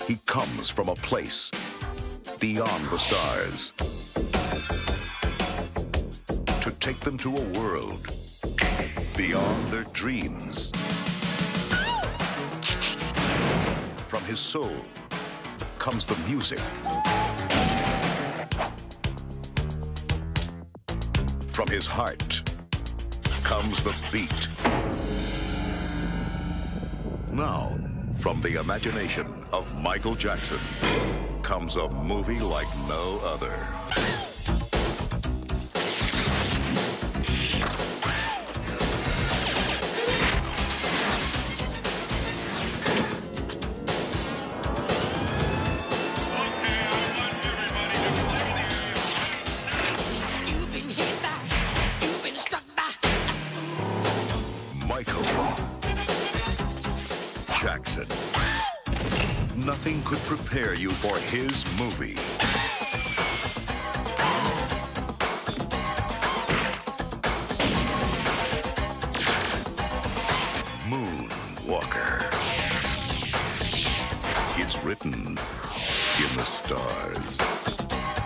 He comes from a place beyond the stars to take them to a world beyond their dreams. From his soul comes the music. From his heart comes the beat. Now, from the imagination of Michael Jackson comes a movie like no other. Michael Jackson. Nothing could prepare you for his movie. Moonwalker. It's written in the stars.